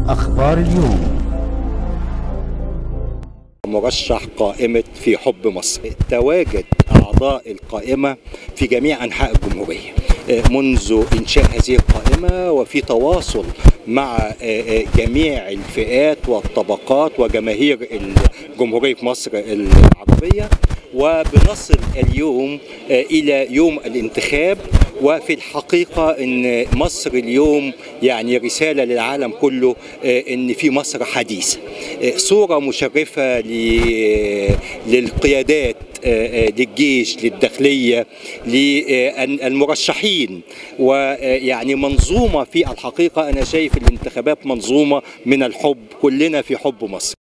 أخبار اليوم. مرشح قائمة في حب مصر. تواجد أعضاء القائمة في جميع أنحاء الجمهورية منذ إنشاء هذه القائمة، وفي تواصل مع جميع الفئات والطبقات وجماهير جمهورية مصر العربية، وبنصل اليوم إلى يوم الانتخاب. وفي الحقيقة أن مصر اليوم يعني رسالة للعالم كله أن في مصر حديثة، صورة مشرفة للقيادات، للجيش، للداخلية، للمرشحين، ويعني منظومة في الحقيقة. أنا شايف الانتخابات منظومة من الحب، كلنا في حب مصر.